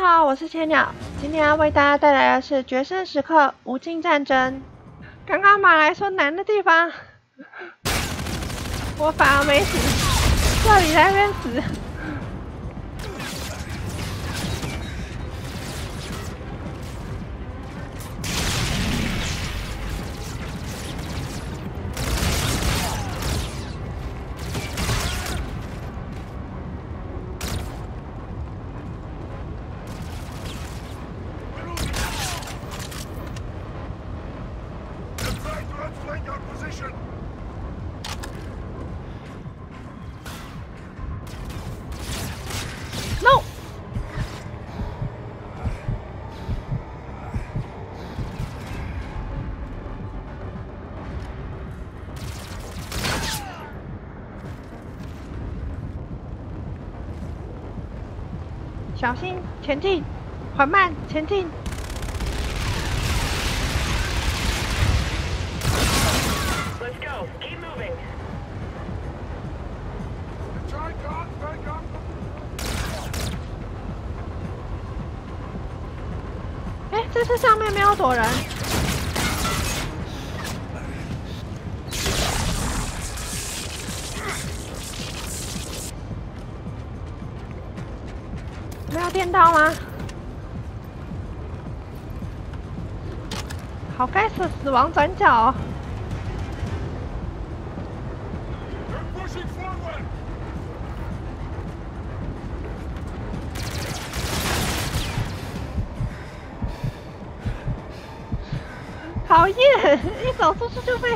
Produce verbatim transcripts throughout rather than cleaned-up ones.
好，我是千鸟，今天要为大家带来的是《决胜时刻：无尽战争》。刚刚马来说难的地方，我反而没死，这里在那边死。No！ 小心前进，缓慢前进。 Let's go. Keep moving. 哎，这次上面没有躲人。没有电到吗？好该死的死亡转角哦！讨厌，一走出去就被。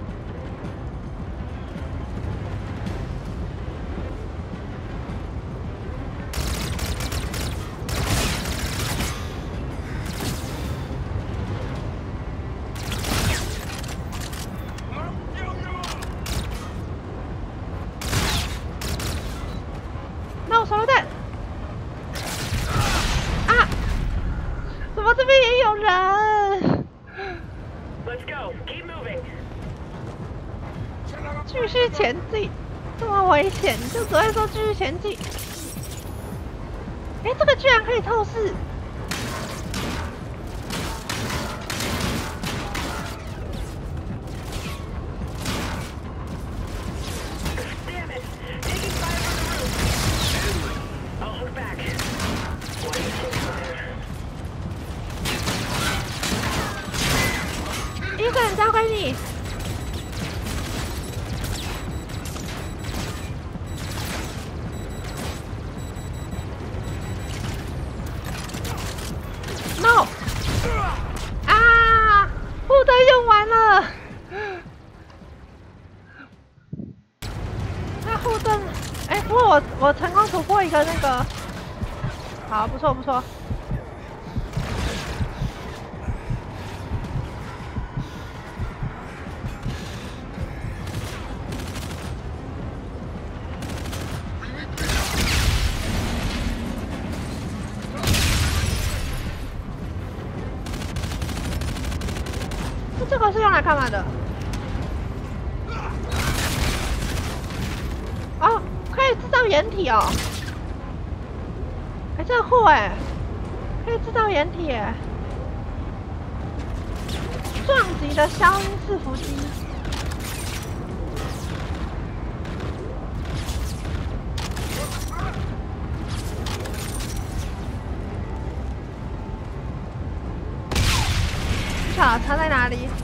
那我手榴弹。啊！怎么这边也有人？ Let's go. Keep moving. 继续前进，这么危险，你就只会说继续前进。哎，这个居然可以透视。 Damn it! Taking fire from the roof. I'll look back. Why are you taking fire? 一个人交给你。No！ 啊！护盾用完了。那护盾，哎，不过我我成功突破一个那个，好，不错不错。 这个是用来干嘛的？哦，可以制造掩体哦。哎，这个酷哎，可以制造掩体哎。撞击的消音伺服机。不晓得它在哪里。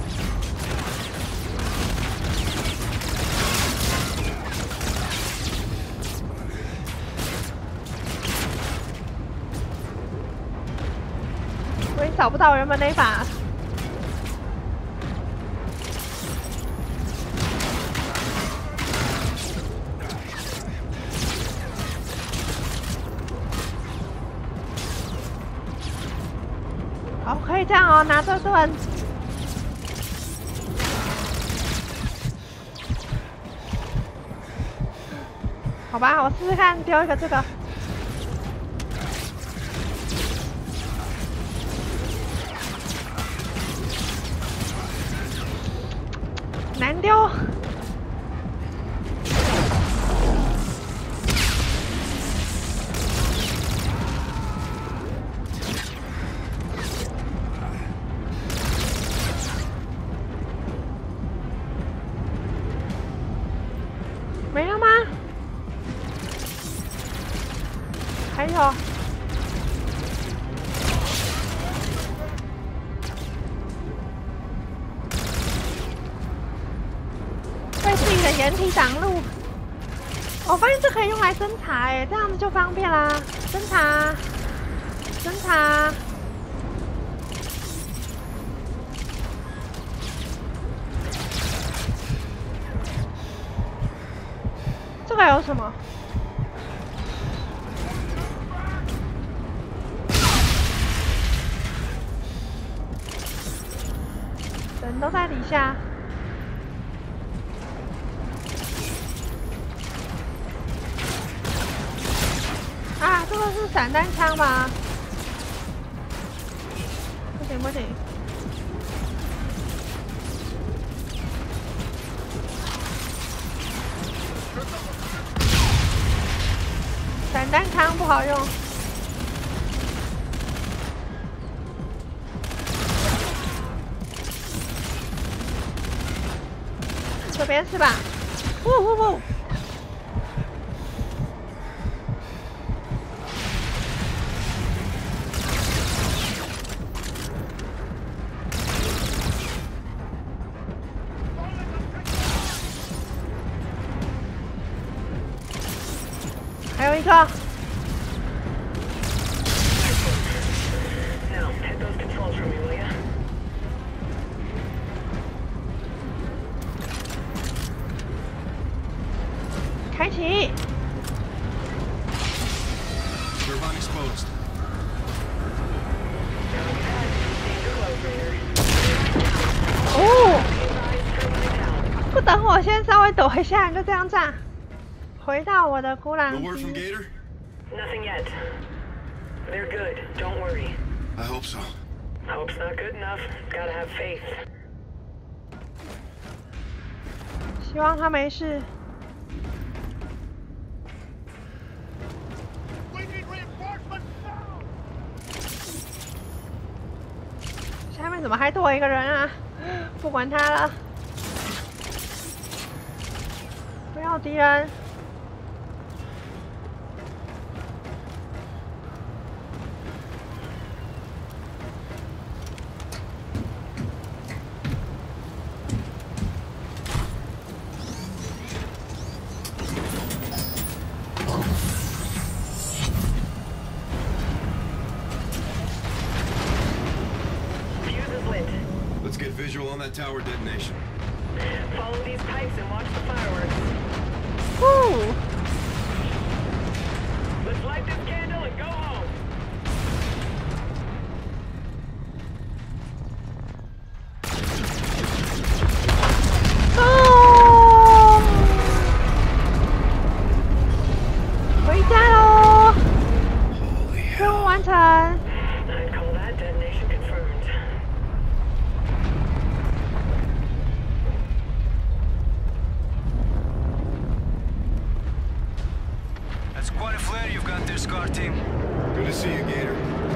我也找不到原本那一把。好，可以这样哦，拿这盾。好吧，我试试看丢一个这个。 难丢。 没了吗？还有。为自己的掩体挡路。我发现这可以用来侦查，哎，这样子就方便啦。侦查，侦查。这个有什么？人都在底下。啊，这个是散弹枪吗？不行不行。散弹枪不好用。这边是吧？呜呜呜！还有一个。开启。哦！不等我先稍微躲一下，就这样炸。回到我的孤狼机。 Nothing yet. They're good. Don't worry. I hope so. Hope's not good enough. Gotta have faith. 希望他没事。下面怎么还多一个人啊？不管他了，不要敌人。 Let's get visual on that tower detonation. Follow these pipes and watch the fireworks. Woo! Let's light this candle and go home. Go! 回家喽！任务完成。 I'd call that detonation confirmed. That's quite a flare you've got there, Scar Team. Good to see you, Gator.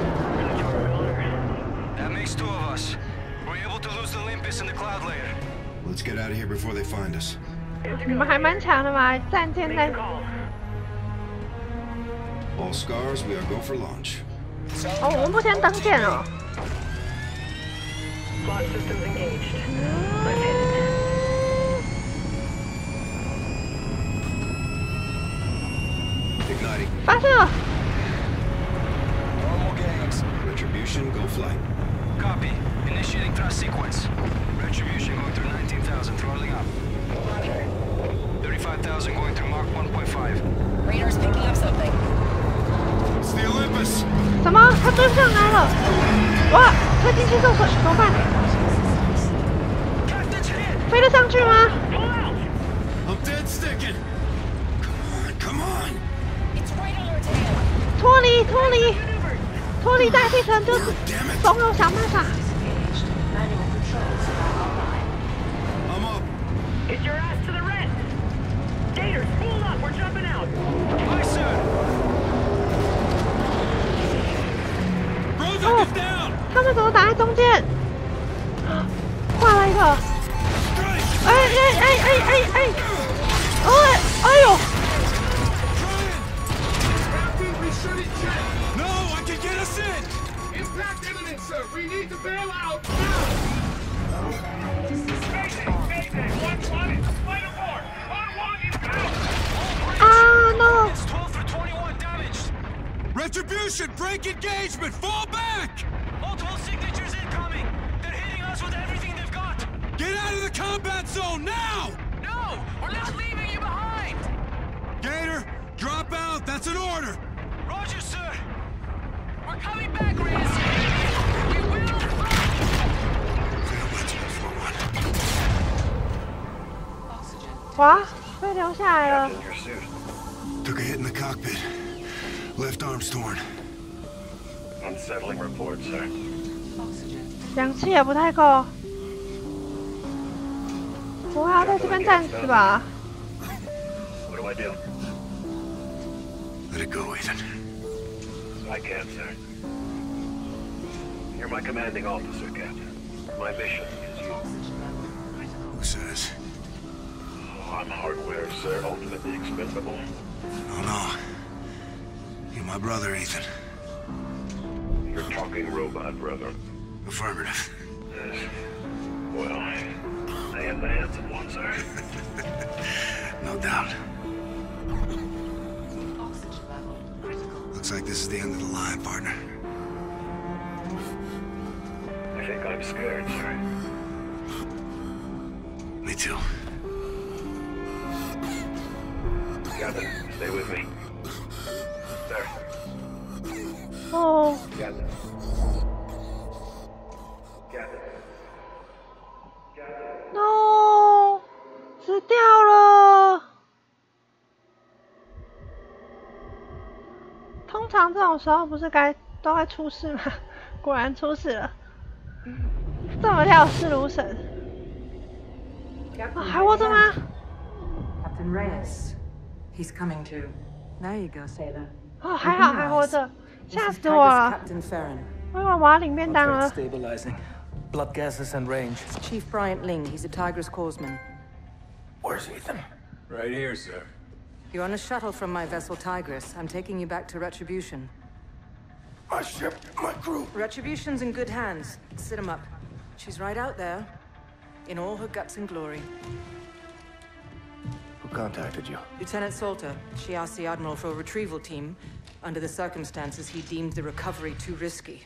That makes two of us. We're able to lose the Olympus and the Cloud Layer. Let's get out of here before they find us. 你们还蛮强的嘛，战舰在。 All scars, we are go for launch. 哦，我们不先登舰哦。 Launch systems engaged. Let's hit it. Igniting. 发射！ Normal gangs. Retribution, go flight. Copy. Initiating thrust sequence. Retribution going through nineteen thousand, throttling up. thirty-five thousand going through Mark one point five. Radar's picking up something. It's the Olympus! 什么？他追上来了！哇，他进去受损，怎么办？飞得上去吗？ I'm dead sticking! Come on, come on! It's right on your tail. 脱离，脱离，脱离大气层就是总有想办法。 I'm up. Get your ass to the red. Gator, spool up. We're jumping out. Aye, sir. Oh, is down. 他们怎么打在中间？换了一个。哎哎哎哎哎哎！哦！ 哎呦！ Captain, we should eject! No, I can get us in! Impact imminent, sir! We need to bail out now! Mayday! Mayday! One twenty! Fight aboard! On one is down! Ah, no! It's twelve for twenty-one damaged. Retribution! Break engagement! Fall back! Multiple signatures incoming. They're hitting us with everything they've got. Get out of the combat zone now! No, we're not leaving you behind. Gator, drop out! That's an order! Roger, sir. We're coming back, Reyes. We will. Oxygen. 哇，被留下来了。 Your suit. Took a hit in the cockpit. Left arm's torn. Unsettling report, sir. Oxygen. 氧气也不太够。不会要在这边战死吧？ What do I do? Let it go, Ethan. I can't, sir. You're my commanding officer, Captain. My mission is you. Who says? Oh, I'm hardware, sir. Ultimately expendable. Oh, no. You're my brother, Ethan. You're talking robot, brother. Affirmative. Yes. Well, I am the handsome one, sir. No doubt. Oxygen level critical. Looks like this is the end of the line, partner. I think I'm scared, sir. Me too. Captain, stay with me. Sir, 哦， Captain. Captain. Captain. no，死掉了。通常这种时候不是该都会出事吗？果然出事了。这么料事如神。啊，还活着吗？ Captain Reyes. He's coming to. There you go, sailor. 哦，还好还活着， This 吓 is 死我 Tigress 了！ Captain Farron. 我以为我要领便当了。 Stabilizing. Blood gases and range. It's Chief Bryant Ling. He's a Tigress corpsman. Where's Ethan? Right here, sir. You're on a shuttle from my vessel Tigress. I'm taking you back to Retribution. My ship, my crew. Retribution's in good hands. Sit him up. She's right out there, in all her guts and glory. Who contacted you? Lieutenant Salter. She asked the Admiral for a retrieval team. Under the circumstances, he deemed the recovery too risky.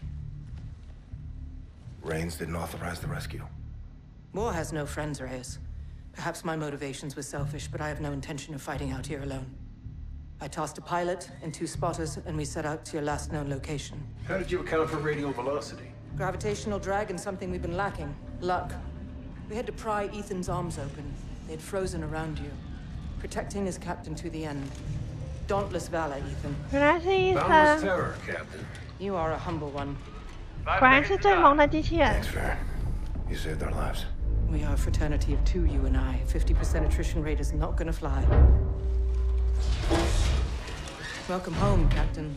Rains didn't authorize the rescue. War has no friends, Reyes. Perhaps my motivations were selfish, but I have no intention of fighting out here alone. I tasked a pilot and two spotters, and we set out to your last known location. How did you account for radial velocity? Gravitational drag and something we've been lacking. Luck. We had to pry Ethan's arms open. They'd frozen around you. Protecting his captain to the end. Dauntless valor, Ethan. 原来是医 Boundless 生， terror, Captain. You are a humble one. 果然是最萌的机器人。 Thanks, Farron. You saved our lives. We are a fraternity of two, you and I. fifty percent attrition rate is not gonna fly. Welcome home, Captain.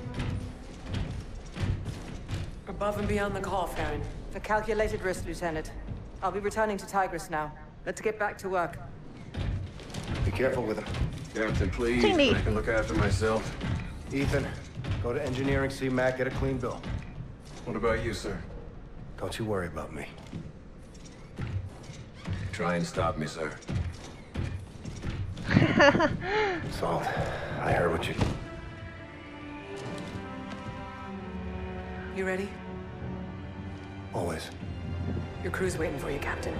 Above and beyond the call, Farron. A calculated risk, Lieutenant. I'll be returning to Tigress now. Let's get back to work. Be careful with him. Captain, please. Tingley. I can look after myself. Ethan, go to engineering, see Mac, get a clean bill. What about you, sir? Don't you worry about me. Try and stop me, sir. Salt, I heard what you... You ready? Always. Your crew's waiting for you, Captain.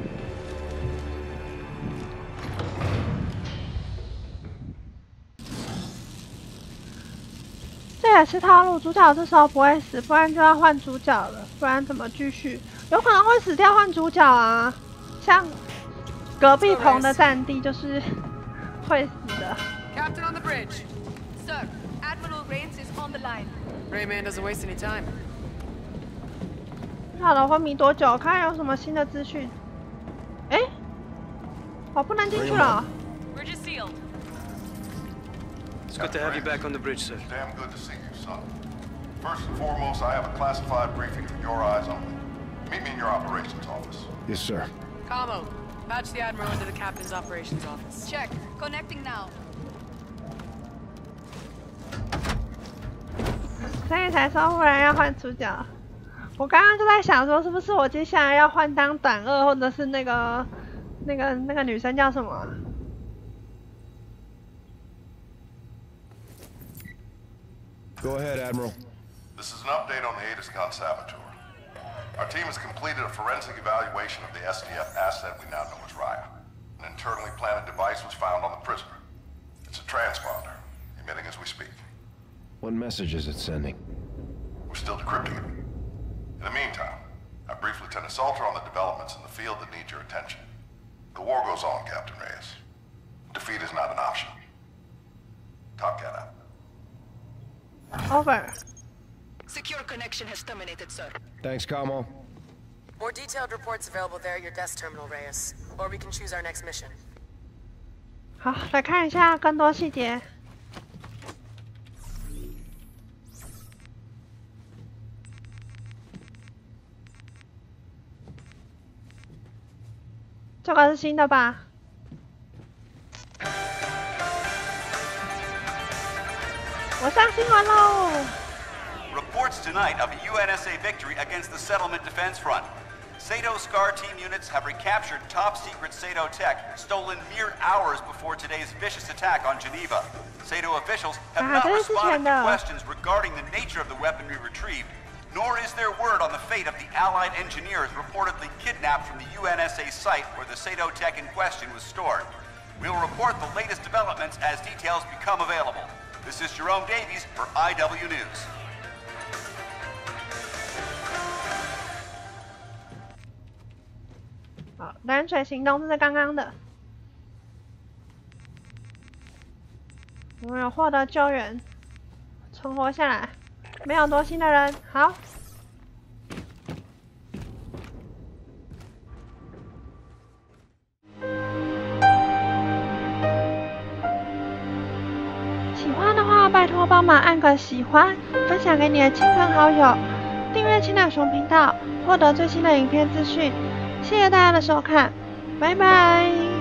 这也是套路，主角这时候不会死，不然就要换主角了，不然怎么继续？有可能会死掉换主角啊，像隔壁棚的战地就是会死的。 Captain on the bridge. Sir, Admiral Reyes is on the line. Rayman doesn't waste any time. 好了，昏迷多久？看有什么新的资讯。哎，我不能进去了。 Bridge is sealed. It's good to have you back on the bridge, sir. Damn good to see you, son. First and foremost, I have a classified briefing for your eyes only. Meet me in your operations office. Yes, sir. Commo, patch the Admiral into the Captain's operations office. Check. Connecting now. 所以才说忽然要换主角。我刚刚就在想说，是不是我接下来要换当短二，或者是那个那个那个女生叫什么、啊？ Go ahead, Admiral. This is an update on the Adiscon saboteur. Our team has completed a forensic evaluation of the S D F asset we now know as Raya. An internally planted device was found on the prisoner. It's a transponder, emitting as we speak. What message is it sending? We're still decrypting it. In the meantime, I briefed Lieutenant Salter on the developments in the field that need your attention. The war goes on, Captain Reyes. Defeat is not an option. Top Cat out. Over. Secure connection has terminated, sir. Thanks, Kamo. More detailed reports available there at your desk terminal, Reyes. Or we can choose our next mission. 好，来看一下更多细节。这个是新的吧？ 我上新闻喽！ Reports tonight of a U N S A victory against the Settlement Defense Front. SATO SCAR team units have recaptured top-secret SATO tech, stolen mere hours before today's vicious attack on Geneva. SATO officials have not responded to questions regarding the nature of the weaponry retrieved, nor is there word on the fate of the Allied engineers reportedly kidnapped from the U N S A site where the SATO tech in question was stored. We will report the latest developments as details become available. This is Jerome Davies for I W News. 好，蓝水行动这是刚刚的。我们有获得救援，存活下来，没有多新的人。好。喜欢的话，拜托帮忙按个喜欢，分享给你的亲朋好友，订阅青鸟熊频道，获得最新的影片资讯。谢谢大家的收看，拜拜。